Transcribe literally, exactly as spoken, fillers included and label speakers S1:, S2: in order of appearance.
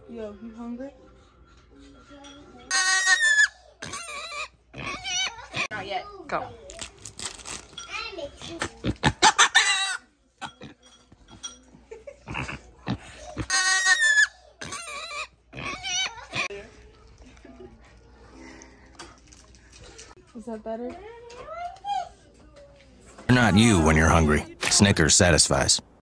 S1: Yo, you hungry? Not yet. Go. Is that better?
S2: You're not you when you're hungry. Snickers satisfies.